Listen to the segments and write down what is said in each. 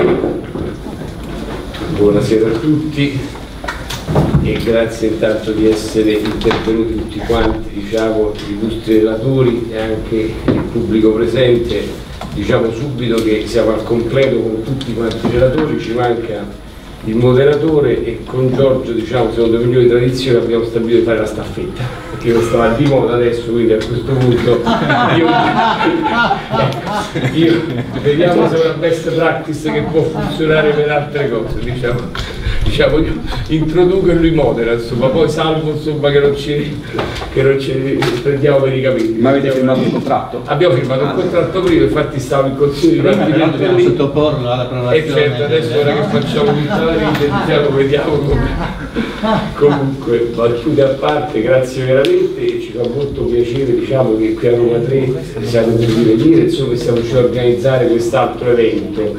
Buonasera a tutti e grazie intanto di essere intervenuti tutti quanti, diciamo, gli illustri relatori e anche il pubblico presente. Diciamo subito che siamo al completo con tutti quanti i relatori, ci manca il moderatore e con Giorgio, diciamo, secondo le migliori tradizioni abbiamo stabilito di fare la staffetta, perché questo va di moda adesso, quindi a questo punto io vediamo se è una best practice che può funzionare per altre cose, diciamo io introduco e lui modera, insomma, poi salvo insomma che non ci prendiamo per i capelli. Ma avete firmato un contratto? Abbiamo firmato un contratto prima, infatti stavo in consiglio di partito dobbiamo sottoporlo all'approvazione. e certo, adesso ora che facciamo tutta la vita, vediamo come. Comunque, battute a parte, grazie veramente, e ci fa molto piacere, diciamo, che qui a Roma 3 siamo dovuti venire, insomma stiamo riuscendo a organizzare quest'altro evento.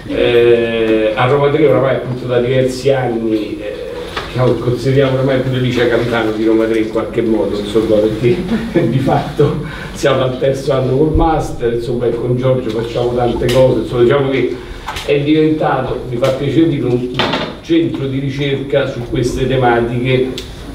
A Roma 3 oramai appunto da diversi anni consideriamo ormai pure Licia Capitano di Roma 3 in qualche modo, insomma, perché di fatto siamo al terzo anno col master, insomma, e con Giorgio facciamo tante cose, insomma, diciamo che è diventato, mi fa piacere dire, un centro di ricerca su queste tematiche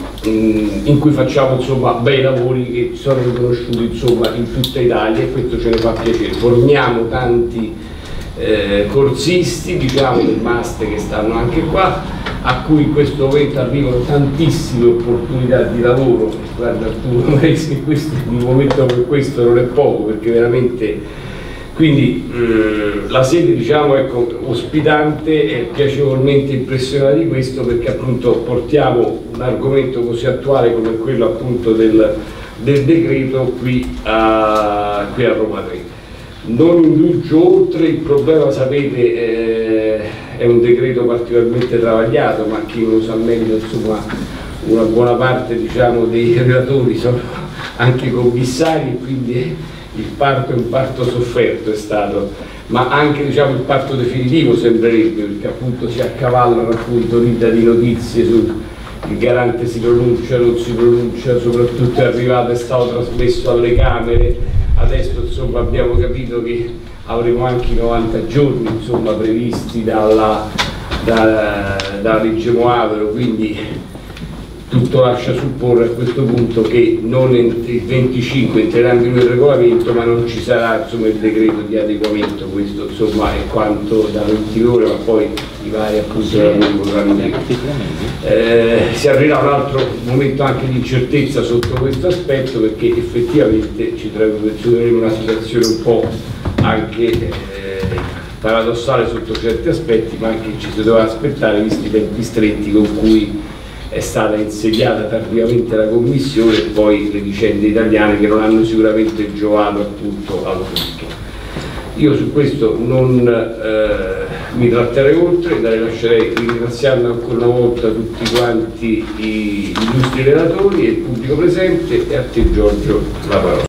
in cui facciamo insomma bei lavori che sono riconosciuti insomma in tutta Italia, e questo ce ne fa piacere. Formiamo tanti corsisti, diciamo, del master che stanno anche qua, a cui in questo momento arrivano tantissime opportunità di lavoro. Guarda Arturo, questo, in un momento come questo non è poco, perché veramente. Quindi la sede, diciamo, è ospitante e piacevolmente impressionata di questo, perché appunto portiamo un argomento così attuale come quello appunto del decreto qui a Roma 3. Non indulgo oltre, il problema, sapete, è un decreto particolarmente travagliato, ma chi lo sa meglio, insomma, una buona parte, diciamo, dei relatori sono anche commissari, quindi il parto è un parto sofferto, è stato, ma anche, diciamo, il parto definitivo sembrerebbe, perché appunto si accavallano appunto rita di notizie sul garante si pronuncia, non si pronuncia, soprattutto è arrivato, è stato trasmesso alle Camere, adesso insomma abbiamo capito che avremo anche i 90 giorni insomma previsti dalla legge Moavero, quindi tutto lascia supporre a questo punto che non il 25 entreranno in un regolamento, ma non ci sarà insomma il decreto di adeguamento. Questo insomma è quanto da 20 ore, ma poi i vari appunto lavori potranno dire. Si arriverà a un altro momento anche di incertezza sotto questo aspetto, perché effettivamente ci troveremo in una situazione un po' anche paradossale sotto certi aspetti, ma anche ci si doveva aspettare visti i tempi stretti con cui è stata insediata tardivamente la commissione e poi le vicende italiane che non hanno sicuramente giovato appunto al tutto. Io su questo non mi tratterei oltre, lascerei, ringraziando ancora una volta tutti quanti gli illustri relatori e il pubblico presente, e a te Giorgio la parola.